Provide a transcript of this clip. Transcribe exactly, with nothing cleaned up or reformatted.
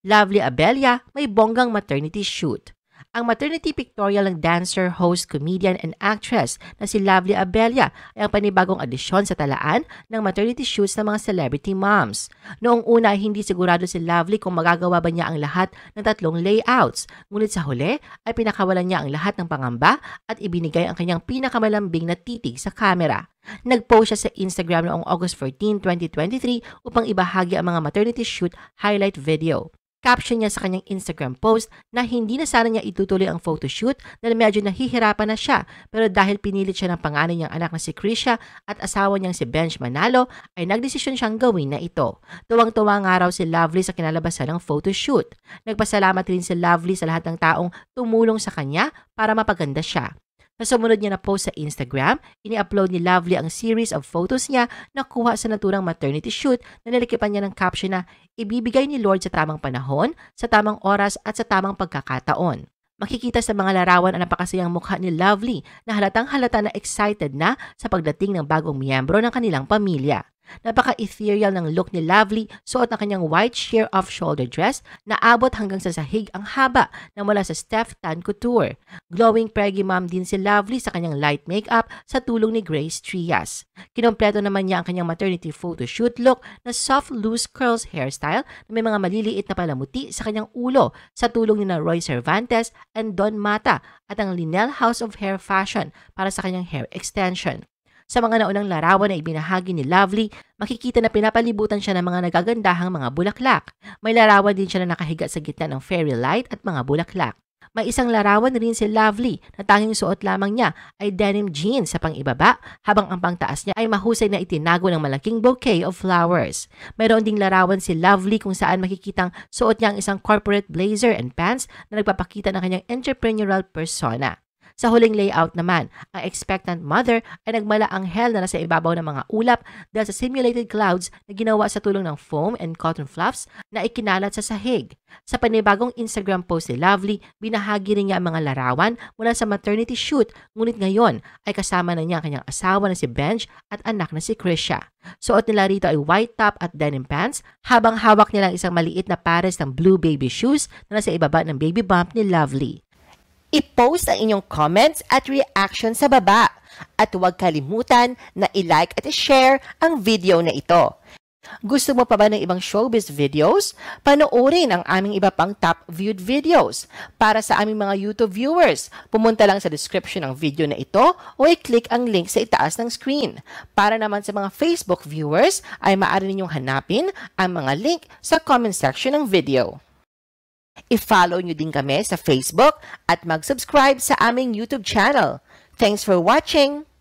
Lovely Abella may bonggang maternity shoot. Ang maternity pictorial ng dancer, host, comedian, and actress na si Lovely Abella ay ang panibagong adisyon sa talaan ng maternity shoots ng mga celebrity moms. Noong una ay hindi sigurado si Lovely kung magagawa ba niya ang lahat ng tatlong layouts. Ngunit sa huli ay pinakawalan niya ang lahat ng pangamba at ibinigay ang kanyang pinakamalambing na titig sa kamera. Nag-post siya sa Instagram noong August fourteenth, twenty twenty-three upang ibahagi ang mga maternity shoot highlight video. Caption niya sa kanyang Instagram post na hindi na sana niya itutuloy ang photoshoot dahil medyo nahihirapan na siya, pero dahil pinilit siya ng panganay niyang anak na si Krisha at asawa niyang si Benj Manalo ay nagdesisyon siyang gawin na ito. Tuwang-tuwa nga raw si Lovely sa kinalabasan ng photoshoot. Nagpasalamat rin si Lovely sa lahat ng taong tumulong sa kanya para mapaganda siya. Sa sumunod niya na post sa Instagram, ini-upload ni Lovely ang series of photos niya na kuha sa naturang maternity shoot na nilikipan niya ng caption na ibibigay ni Lord sa tamang panahon, sa tamang oras at sa tamang pagkakataon. Makikita sa mga larawan ang napakasayang mukha ni Lovely na halatang halata na excited na sa pagdating ng bagong miyembro ng kanilang pamilya. Napaka-ethereal ng look ni Lovely, suot ang kanyang white sheer off-shoulder dress na abot hanggang sa sahig ang haba na mula sa Steph Tan Couture. Glowing preggy mom din si Lovely sa kanyang light makeup sa tulong ni Grace Trias. Kinompleto naman niya ang kanyang maternity photoshoot look na soft loose curls hairstyle na may mga maliliit na palamuti sa kanyang ulo sa tulong ni na Roy Cervantes and Don Mata at ang Linel House of Hair Fashion para sa kanyang hair extension. Sa mga naunang larawan na ibinahagi ni Lovely, makikita na pinapalibutan siya ng mga nagagandahang mga bulaklak. May larawan din siya na nakahiga sa gitna ng fairy light at mga bulaklak. May isang larawan rin si Lovely na tanging suot lamang niya ay denim jeans sa pang-ibaba habang ang pangtaas niya ay mahusay na itinago ng malaking bouquet of flowers. Mayroon ding larawan si Lovely kung saan makikitang suot niya ang isang corporate blazer and pants na nagpapakita ng kanyang entrepreneurial persona. Sa huling layout naman, ang expectant mother ay nagmala anghel na nasa ibabaw ng mga ulap dahil sa simulated clouds na ginawa sa tulong ng foam and cotton fluffs na ikinalat sa sahig. Sa panibagong Instagram post ni Lovely, binahagi rin niya ang mga larawan mula sa maternity shoot, ngunit ngayon ay kasama na niya ang kanyang asawa na si Benj at anak na si Krisha. Suot nila rito ay white top at denim pants habang hawak nilang isang maliit na pares ng blue baby shoes na nasa ibaba ng baby bump ni Lovely. I-post ang inyong comments at reaction sa baba at huwag kalimutan na i-like at i-share ang video na ito. Gusto mo pa ba ng ibang showbiz videos? Panoorin ang aming iba pang top viewed videos. Para sa aming mga YouTube viewers, pumunta lang sa description ng video na ito o i-click ang link sa itaas ng screen. Para naman sa mga Facebook viewers, ay maaari ninyong hanapin ang mga link sa comment section ng video. I-follow nyo din kami sa Facebook at mag-subscribe sa aming YouTube channel. Thanks for watching!